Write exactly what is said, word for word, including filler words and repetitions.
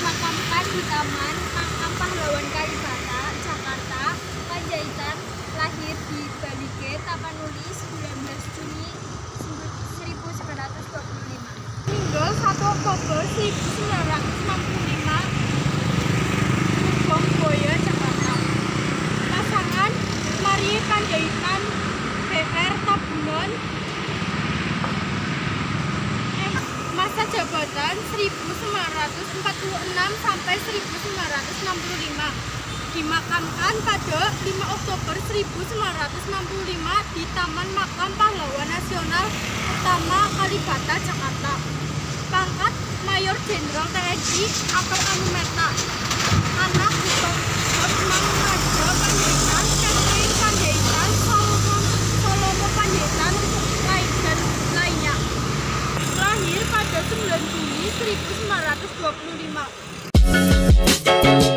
dimakamkan di Taman Makam Pahlawan Kalibata, Jakarta. Panjaitan lahir di Balige, Tapanuli, sembilan belas Juni seribu sembilan ratus dua puluh lima. Meninggal satu Oktober seribu sembilan ratus enam puluh lima, Boya, Jakarta. Pasangan Mari Panjaitan B R Tabunan. Masa jabatan seribu sembilan ratus empat puluh enam sampai seribu sembilan ratus enam puluh lima. Dimakamkan pada lima Oktober seribu sembilan ratus enam puluh lima di Taman Makam Pahlawan Nasional Utama Kalibata, Jakarta. Pangkat Mayor Jenderal T N I atau Anumeta. Anak Hotman Raja Panjaitan, Catherine Panjaitan, Solomon Solomo Panjaitan, lain dan lainnya. Lahir pada sembilan Juni seribu sembilan ratus dua puluh lima.